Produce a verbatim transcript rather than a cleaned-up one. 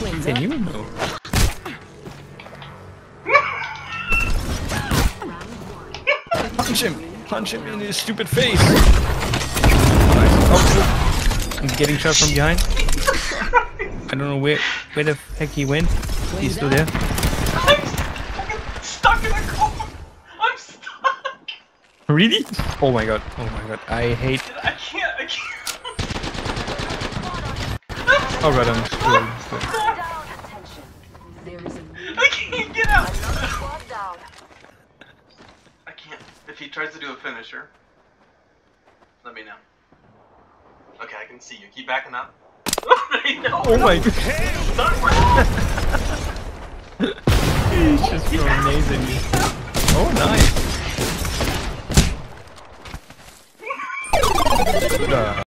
Can you know? Punch him! Punch him in his stupid face! Nice. Oh, I'm getting shot from behind. I don't know where where the heck he went. He's still there. I'm stuck in a car! I'm stuck! Really? Oh my god, oh my god, I hate... I can't, I can't... Oh god, I'm screwed. I can't get out! I can't. If he tries to do a finisher, let me know. Okay, I can see you. Keep backing up. No, Oh no. my god. He's just He's amazing. Oh nice. Uh.